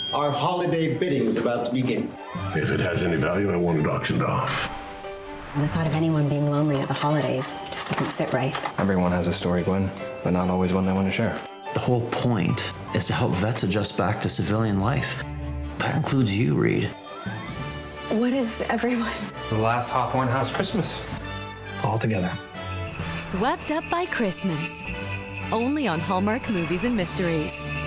Our holiday bidding's about to begin. If it has any value, I want it auctioned off. The thought of anyone being lonely at the holidays just doesn't sit right. Everyone has a story, Gwen, but not always one they want to share. The whole point is to help vets adjust back to civilian life. That includes you, Reed. What is everyone? The last Hawthorne House Christmas. All together. Swept Up by Christmas. Only on Hallmark Movies and Mysteries.